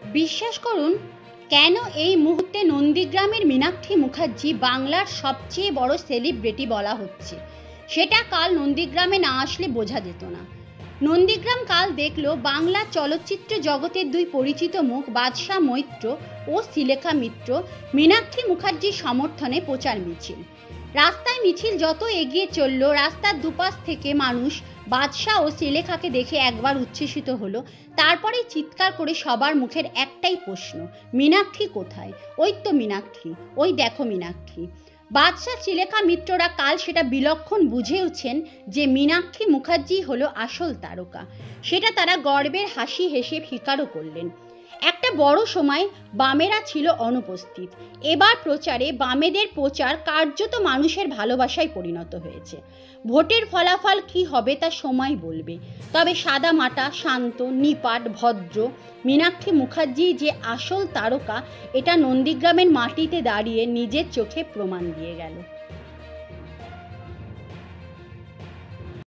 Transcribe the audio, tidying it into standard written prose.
বিশ্বাস করুন, কেন এই মুহূর্তে নন্দীগ্রামের মীনাক্ষী মুখার্জি বাংলার সবচেয়ে বড় সেলিব্রিটি বলা হচ্ছে, সেটা কাল নন্দীগ্রামে না আসলে বোঝা যেত না। নন্দীগ্রাম কাল দেখলো বাংলা চলচ্চিত্র জগতের দুই পরিচিত মুখ বাদশাহ মৈত্র ও শ্রীলেখা মিত্র মীনাক্ষী মুখার্জির সমর্থনে প্রচার মিছিল। রাস্তায় মিছিল যত এগিয়ে চলল, রাস্তার দুপাশ থেকে মানুষ বাদশাহ ও শ্রীলেখাকে দেখে একবার উচ্ছ্বসিত হলো, তারপরে চিৎকার করে সবার মুখের একটাই প্রশ্ন, মীনাক্ষী কোথায়? ওই তো মীনাক্ষী, ওই দেখো মীনাক্ষী। বাদশাহ শ্রীলেখা মিত্ররা কাল সেটা বিলক্ষণ বুঝেওছেন যে মীনাক্ষী মুখার্জি হলো আসল তারকা। সেটা তারা গর্বের হাসি হেসে স্বীকারও করলেন। একটা বড় সময় বামেরা ছিল অনুপস্থিত। এবার প্রচারে বামেদের প্রচার কার্যত মানুষের ভালোবাসায় পরিণত হয়েছে। ভোটের ফলাফল কি হবে তা সময় বলবে, তবে সাদা মাটা, শান্ত, নিপাট, ভদ্র মীনাক্ষী মুখার্জি যে আসল তারকা, এটা নন্দীগ্রামের মাটিতে দাঁড়িয়ে নিজের চোখে প্রমাণ দিয়ে গেল।